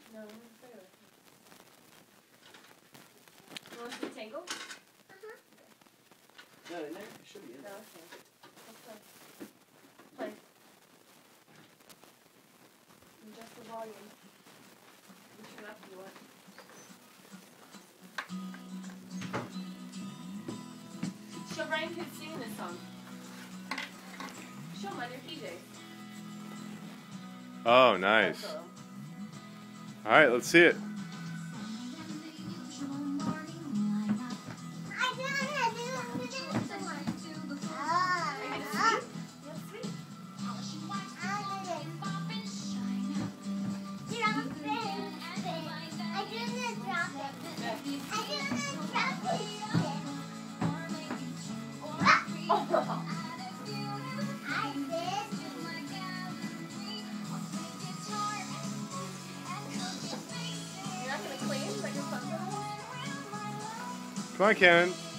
No, play with it. You want to see Tangle? No, in there? It should be in there. No, okay. Let's play. Play. Adjust the volume. You turn up if you want. Show Ryan who's singing this song. Show him on your PJs. Oh, nice. All right, let's see it. Come on, Cannon.